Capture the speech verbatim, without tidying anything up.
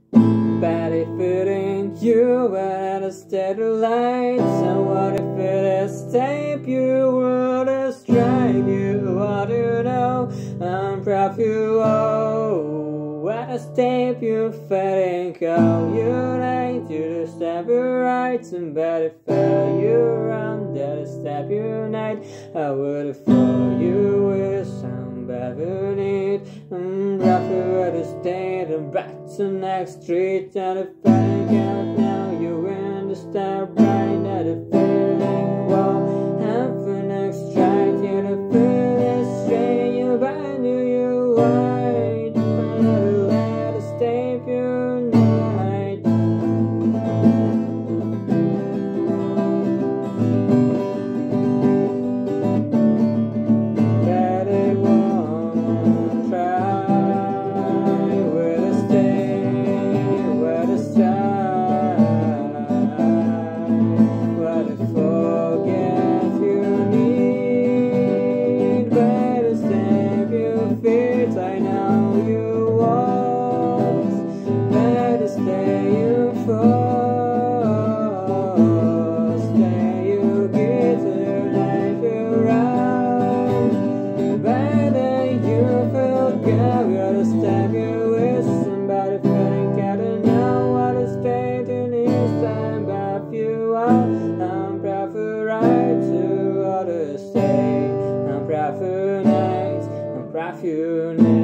But if it ain't you, and a steady light, and what if it is tape you, would it strike you? What do you know? I'm proud of you, oh, what a step you fading, call you late, you just step you right, and but if you run, that is step you night, I would follow you with some better need. I'm proud of you at the state, and back to next street, and if I can't now, you in the star bright, at the feeling wall, and for next strike, you the feeling straight, you by knew you white, and let it stay pure night. But it won't try, with a stay, with a start, what a forget you need, but a step you fit, I know you want, but a stay you fall, stay you get your life around, but then you feel good, gotta step you with somebody feeling gotta know what to stay to this time, but you are, I'm proud for right to others stay, I'm proud for nights, I'm proud for you now.